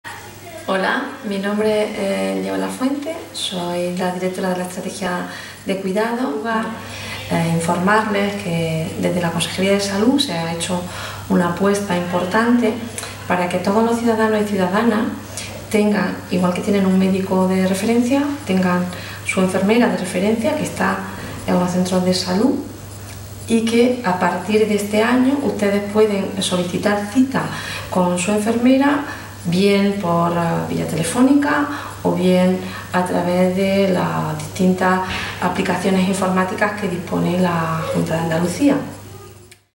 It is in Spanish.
Hola, mi nombre es Diego Lafuente, soy la directora de la Estrategia de Cuidado. Informarles que desde la Consejería de Salud se ha hecho una apuesta importante para que todos los ciudadanos y ciudadanas tengan, igual que tienen un médico de referencia, tengan su enfermera de referencia que está en los centros de salud, y que a partir de este año ustedes pueden solicitar cita con su enfermera bien por vía telefónica o bien a través de las distintas aplicaciones informáticas que dispone la Junta de Andalucía.